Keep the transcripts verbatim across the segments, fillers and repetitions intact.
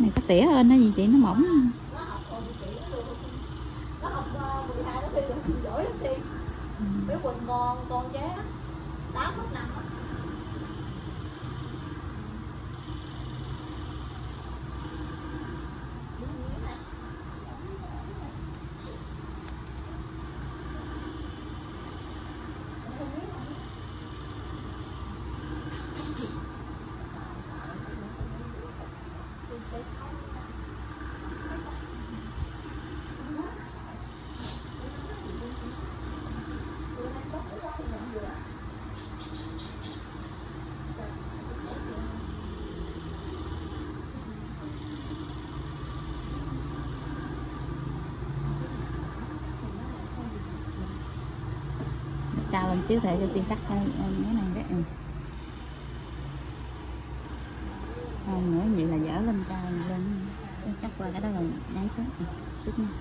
Này có tỉa hơn nó gì chị, nó mỏng. Bé Quỳnh con con chế tám mất năm. Cao lên xíu thể cho xuyên cắt cái này cái ừ. Không nữa vậy là dở lên cao này lên, cắt qua cái đó rồi nháy xuống ừ. Chút nha.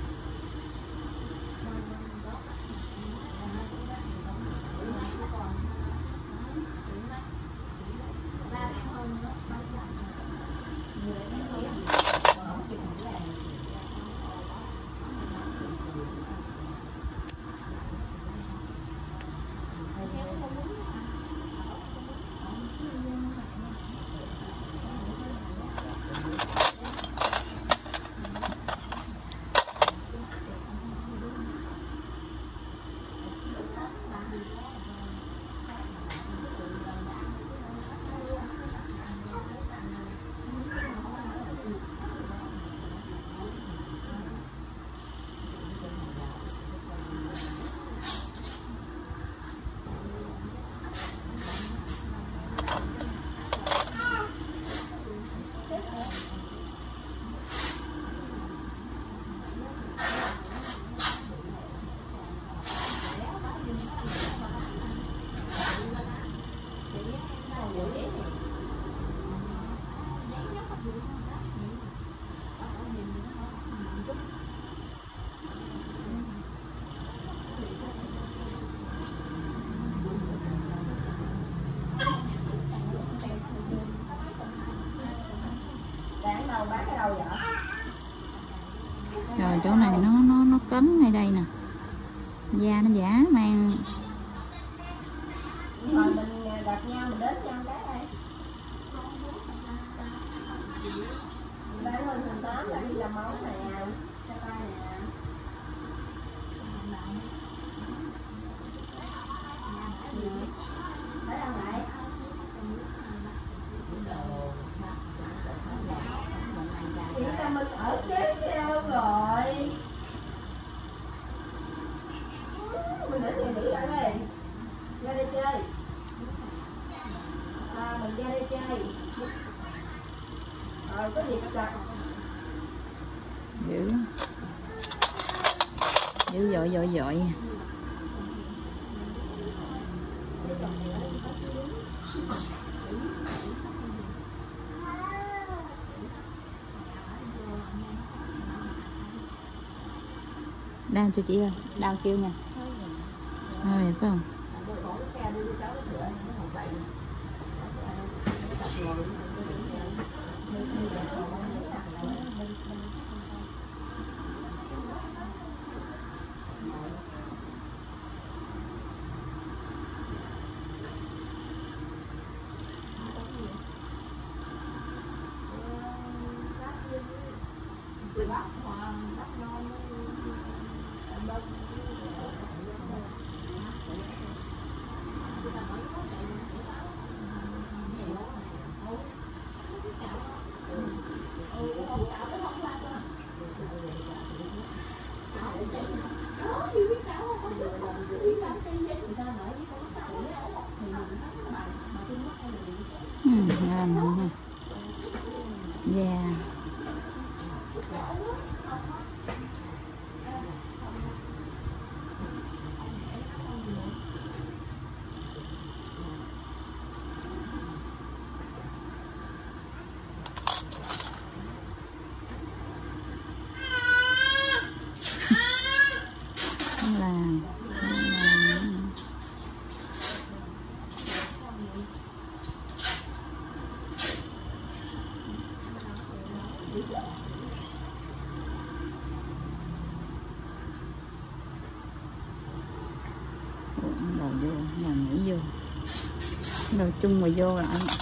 Rồi chỗ này nó nó nó cấn ngay đây nè, da nó giả mang. Rồi mình gặp nhau mình đến nhau cái đây. Đây hơn mùng tám là đi làm móng nè, cho tay nè. Thấy không vậy? Chị là mình ở kế nhau rồi. Mình ở nhà nghỉ rồi đây. Ra đây chơi. À, mình ra đây chơi. Rồi có gì có đặt. Dữ dữ dội dội dội. Đau cho chị ơi, đau kêu nè. Rồi phải không? Ừ, ngon ha. Yeah. đồ vô, nhà nghỉ vô, đồ chung mà vô là anh.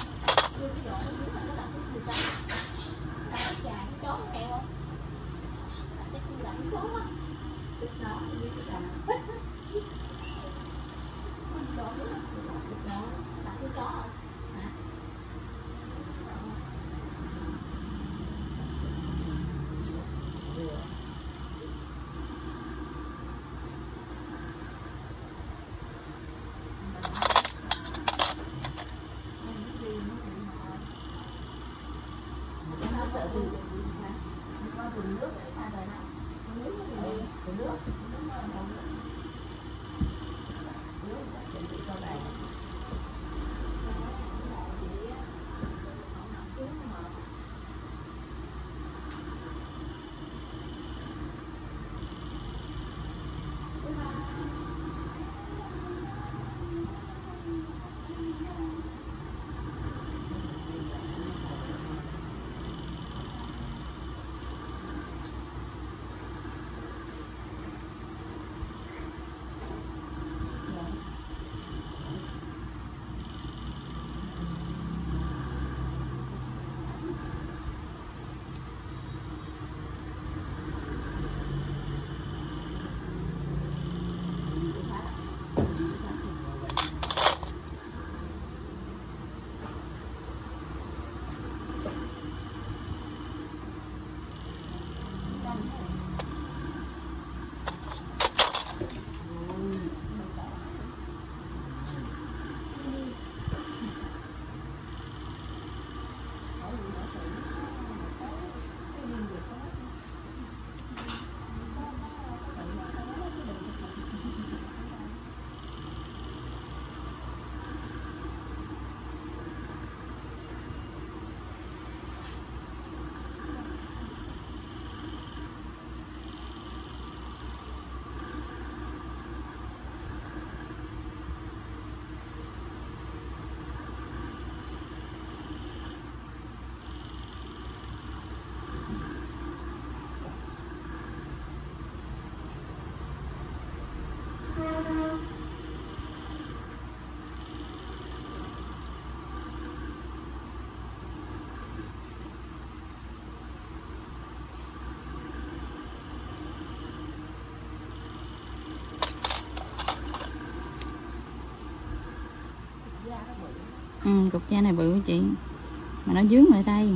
Ừ, cục da này bự chị, mà nó dướng lại đây,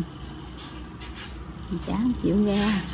chả không chịu ra.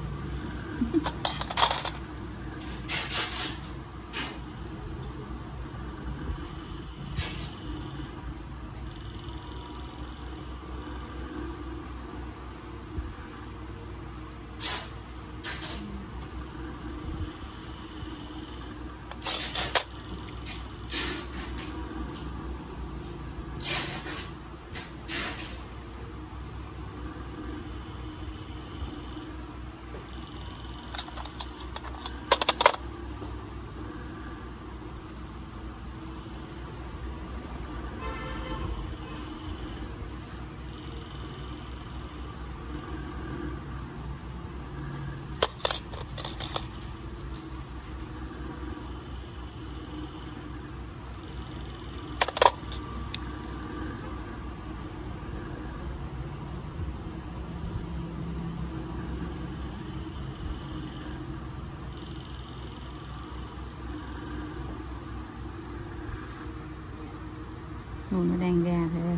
Ồ, nó đang ra thôi.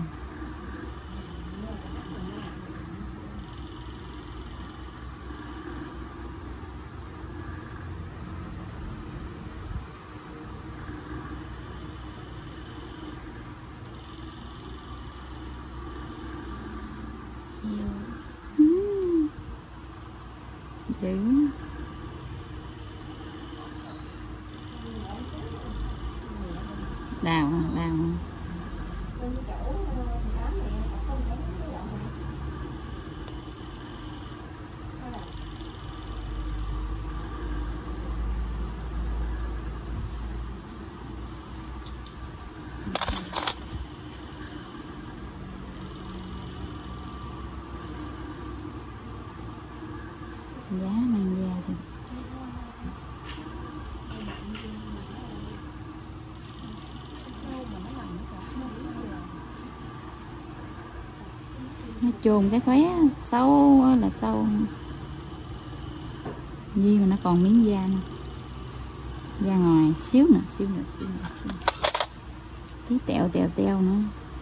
Dữ. Đào đào giá mang ra thì chôn cái khóe sâu là sâu. Gì mà nó còn miếng da nè, da ngoài xíu nè, xíu nè, xíu nè, xíu nè. Tí tẹo tẹo teo nữa.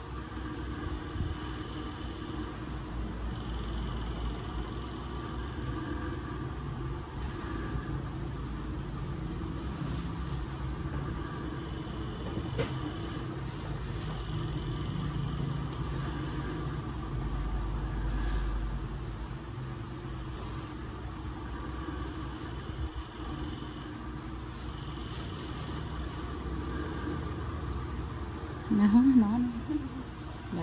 Nó nó đó.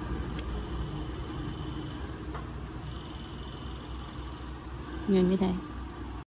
Nhìn như thế.